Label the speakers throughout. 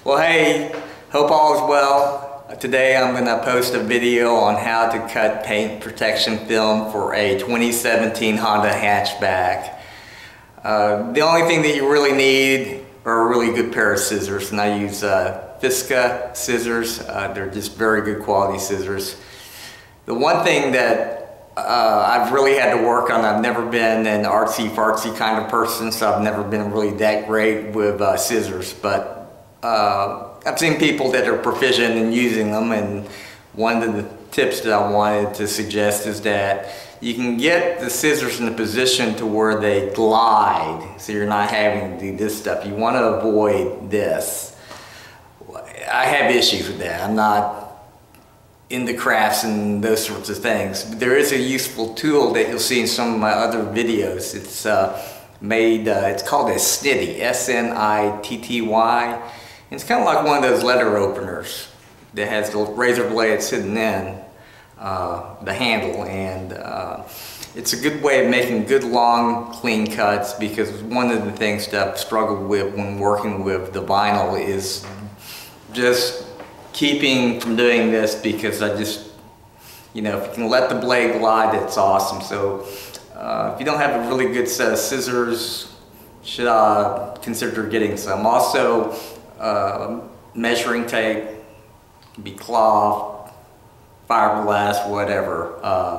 Speaker 1: Well, hey, hope all is well. Today I'm going to post a video on how to cut paint protection film for a 2017 Honda hatchback. The only thing that you really need are a really good pair of scissors, and I use Fiska scissors. They're just very good quality scissors. The one thing that I've really had to work on, I've never been an artsy-fartsy kind of person, so I've never been really that great with scissors, but I've seen people that are proficient in using them, and one of the tips that I wanted to suggest is that you can get the scissors in a position to where they glide, so you're not having to do this stuff. You want to avoid this. I have issues with that. I'm not into crafts and those sorts of things, but there is a useful tool that you'll see in some of my other videos. It's it's called a snitty, S-N-I-T-T-Y. It's kind of like one of those letter openers that has the razor blade sitting in the handle, and it's a good way of making good long clean cuts, because one of the things that I've struggled with when working with the vinyl is just keeping from doing this, because I just, if you can let the blade glide, it's awesome. So if you don't have a really good set of scissors, you should consider getting some. Also, measuring tape, be cloth, fiberglass, whatever.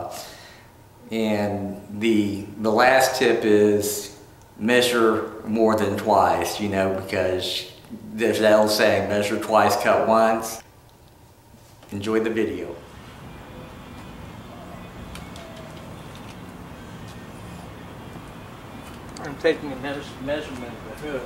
Speaker 1: And the last tip is measure more than twice, because there's that old saying, measure twice, cut once. Enjoy the video.
Speaker 2: I'm taking a measurement of the hood.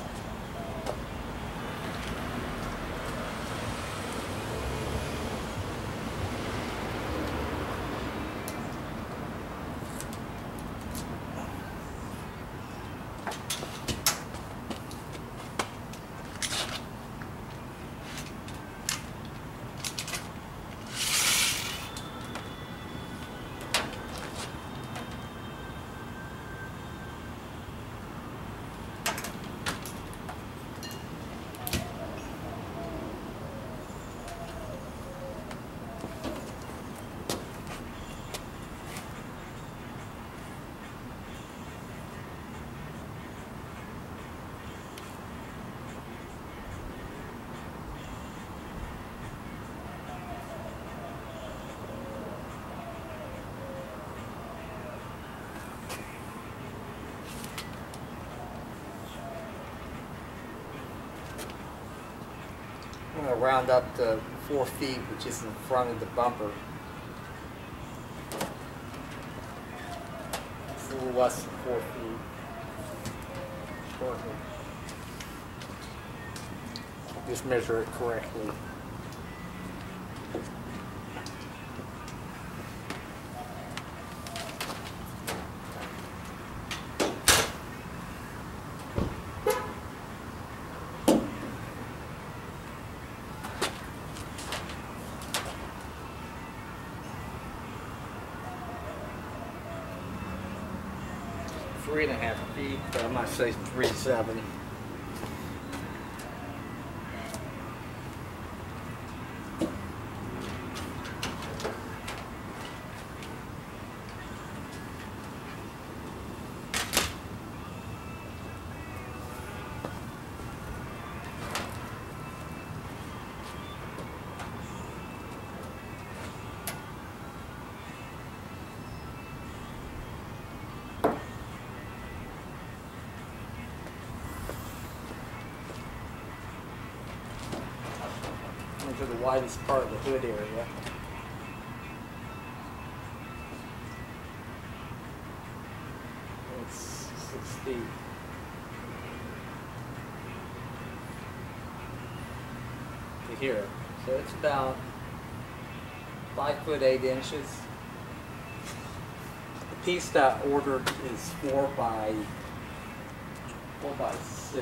Speaker 2: I'm going to round up to 4 feet, which is in front of the bumper. It's a little less than 4 feet. Shortly. Just measure it correctly. Three and a half feet, but I might say 3.7. To the widest part of the hood area. It's 6 feet. To here. So it's about 5 foot 8 inches. The piece that I ordered is 4 by 6.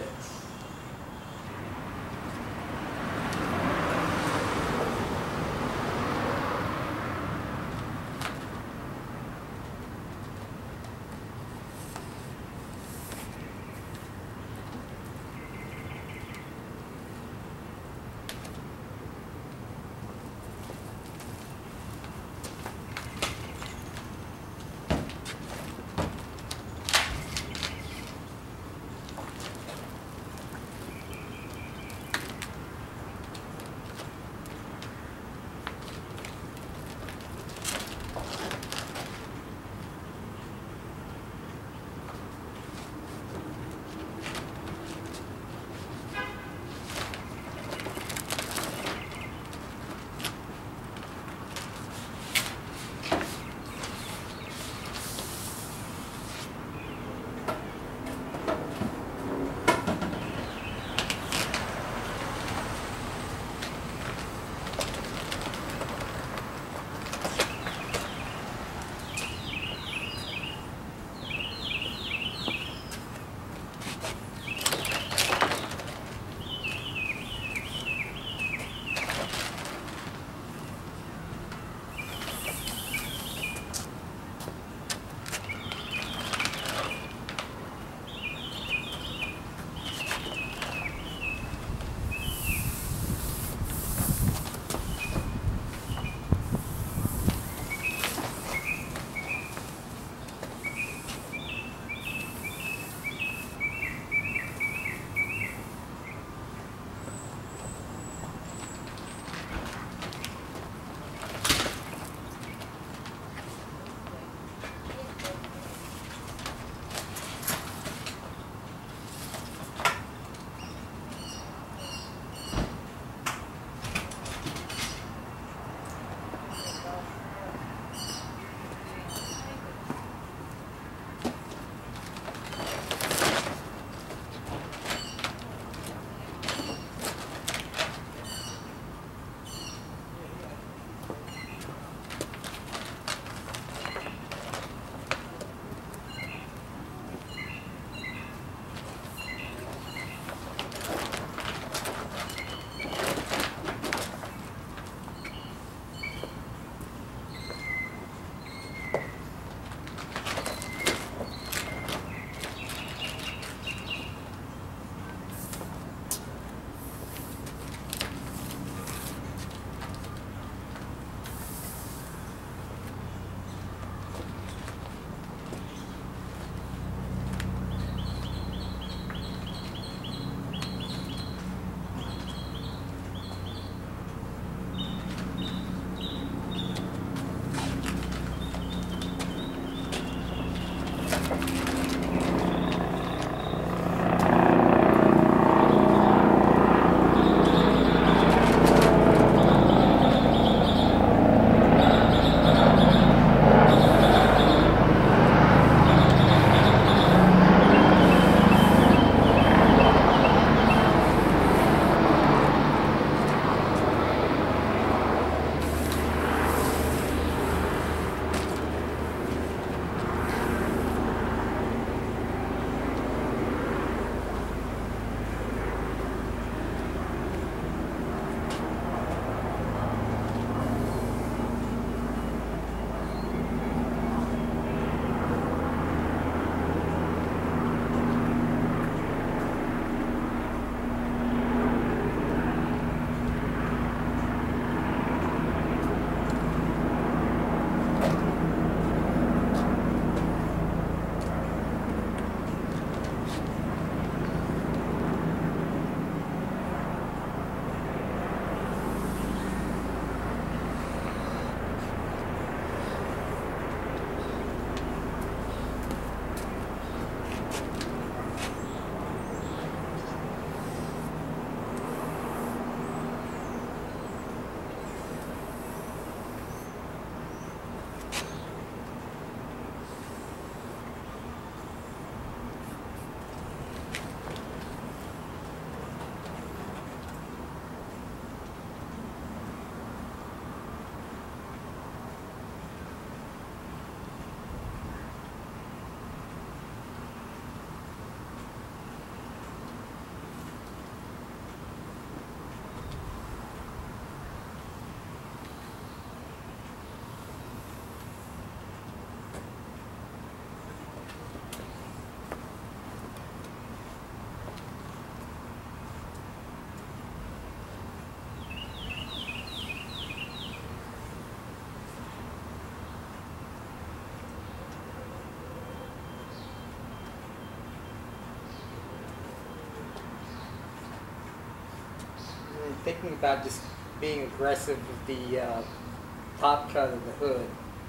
Speaker 2: thinking about just being aggressive with the top cut of the hood.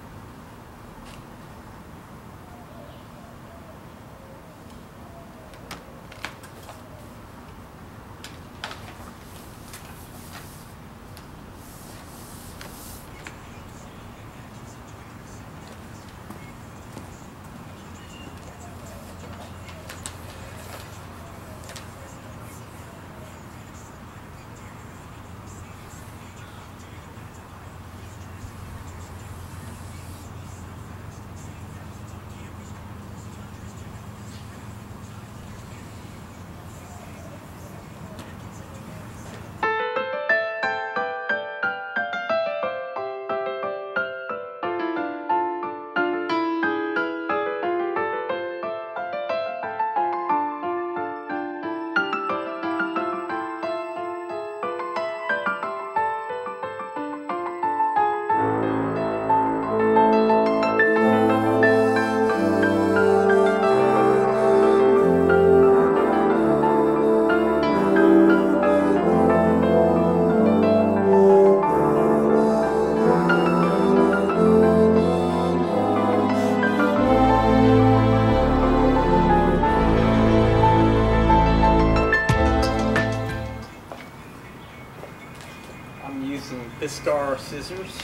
Speaker 2: I'm using Scotchgard scissors.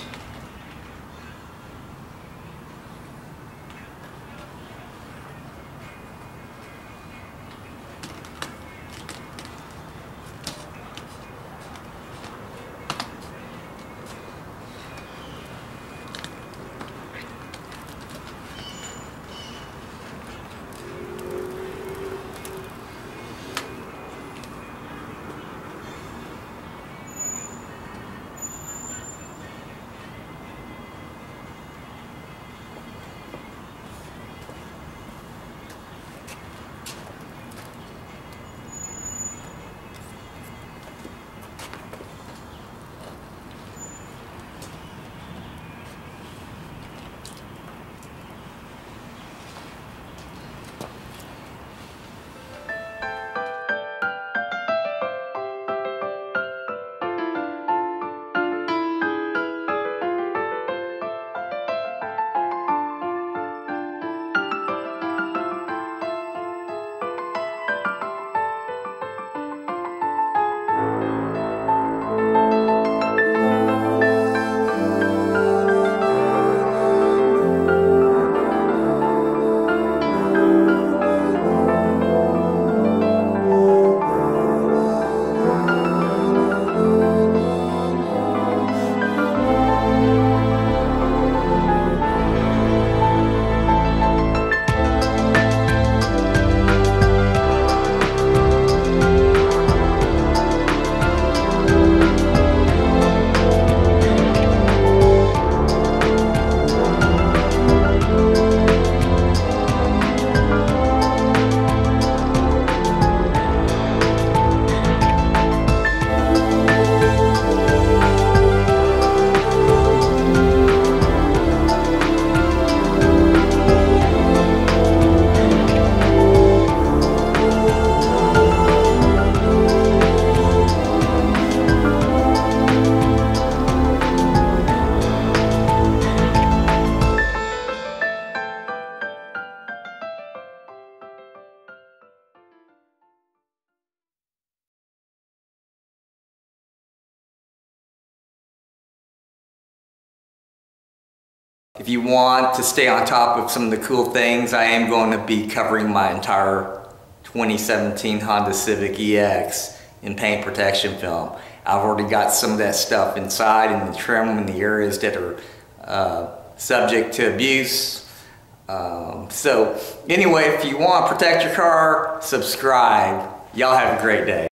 Speaker 1: If you want to stay on top of some of the cool things, I am going to be covering my entire 2017 Honda Civic EX in paint protection film. I've already got some of that stuff inside in the trim in the areas that are subject to abuse. So anyway, if you want to protect your car, subscribe. Y'all have a great day.